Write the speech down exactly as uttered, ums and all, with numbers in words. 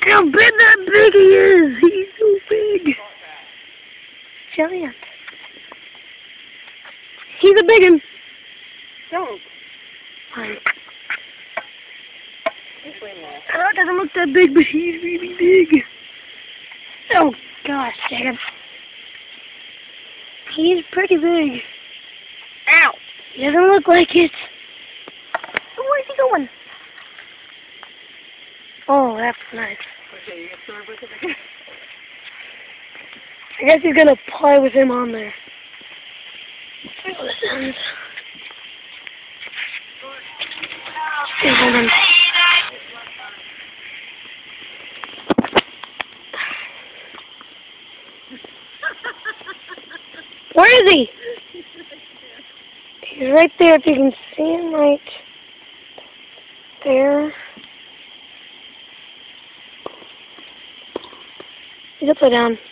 Look how big that big he is! He's so big! Giant. He's a big one. Don't. Fine. I know it doesn't look that big, but he's really big. Oh gosh, Jacob. He's pretty big. Ow! He doesn't look like it. Where's he going? Oh, that's nice. Okay, you get started with it again. I guess he's gonna play with him on there. See how this ends. Hey, hold on. Where is he? He's right there, if you can see him right there. He's upside down.